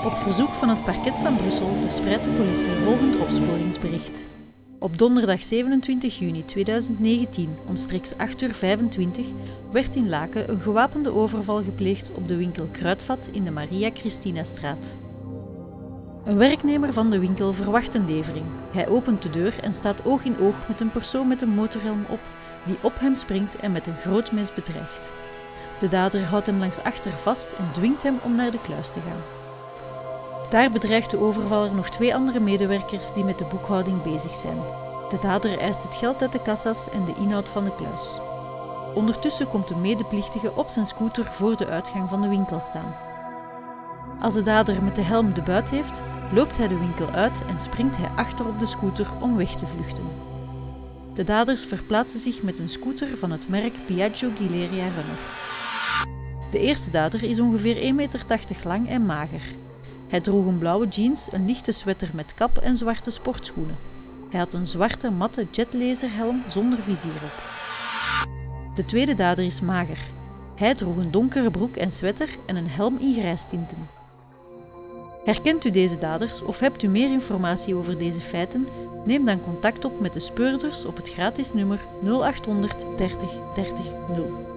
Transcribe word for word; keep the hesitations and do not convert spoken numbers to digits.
Op verzoek van het parket van Brussel verspreidt de politie een volgend opsporingsbericht. Op donderdag zevenentwintig juni tweeduizend negentien, omstreeks acht uur vijfentwintig, werd in Laken een gewapende overval gepleegd op de winkel Kruidvat in de Maria Christina-straat. Een werknemer van de winkel verwacht een levering. Hij opent de deur en staat oog in oog met een persoon met een motorhelm op, die op hem springt en met een groot mes bedreigt. De dader houdt hem langs achter vast en dwingt hem om naar de kluis te gaan. Daar bedreigt de overvaller nog twee andere medewerkers die met de boekhouding bezig zijn. De dader eist het geld uit de kassa's en de inhoud van de kluis. Ondertussen komt de medeplichtige op zijn scooter voor de uitgang van de winkel staan. Als de dader met de helm de buit heeft, loopt hij de winkel uit en springt hij achter op de scooter om weg te vluchten. De daders verplaatsen zich met een scooter van het merk Piaggio Ghileria Runner. De eerste dader is ongeveer één meter tachtig lang en mager. Hij droeg een blauwe jeans, een lichte sweater met kap en zwarte sportschoenen. Hij had een zwarte, matte jetlaserhelm zonder vizier op. De tweede dader is mager. Hij droeg een donkere broek en sweater en een helm in grijstinten. Herkent u deze daders of hebt u meer informatie over deze feiten? Neem dan contact op met de speurders op het gratis nummer nul achthonderd dertig dertig nul.